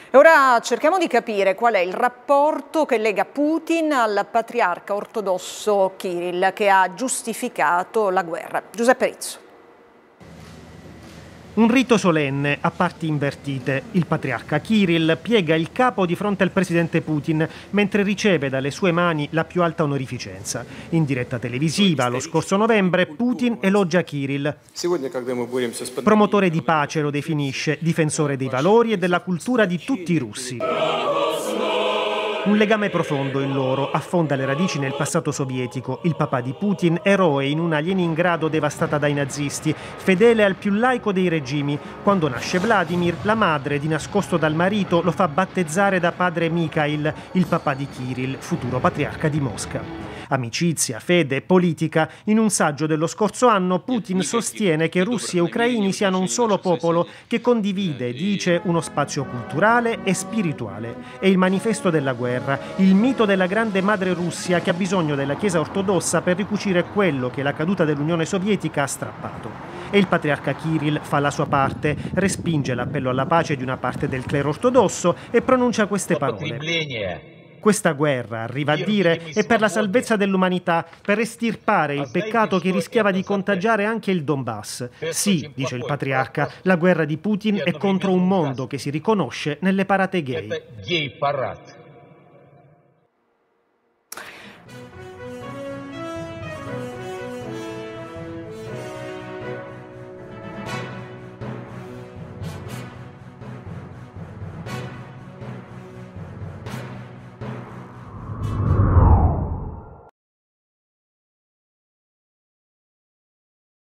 E ora cerchiamo di capire qual è il rapporto che lega Putin al patriarca ortodosso Kirill, che ha giustificato la guerra. Giuseppe Rizzo. Un rito solenne a parti invertite. Il patriarca Kirill piega il capo di fronte al presidente Putin mentre riceve dalle sue mani la più alta onorificenza. In diretta televisiva lo scorso novembre Putin elogia Kirill. Promotore di pace lo definisce, difensore dei valori e della cultura di tutti i russi. Un legame profondo in loro affonda le radici nel passato sovietico. Il papà di Putin, eroe in una Leningrado devastata dai nazisti, fedele al più laico dei regimi. Quando nasce Vladimir, la madre, di nascosto dal marito, lo fa battezzare da padre Mikhail, il papà di Kirill, futuro patriarca di Mosca. Amicizia, fede, politica. In un saggio dello scorso anno Putin sostiene che russi e ucraini siano un solo popolo che condivide, dice, uno spazio culturale e spirituale. È il manifesto della guerra, il mito della grande madre Russia che ha bisogno della Chiesa ortodossa per ricucire quello che la caduta dell'Unione Sovietica ha strappato. E il patriarca Kirill fa la sua parte, respinge l'appello alla pace di una parte del clero ortodosso e pronuncia queste parole. Questa guerra, arriva a dire, è per la salvezza dell'umanità, per estirpare il peccato che rischiava di contagiare anche il Donbass. Sì, dice il patriarca, la guerra di Putin è contro un mondo che si riconosce nelle parate gay.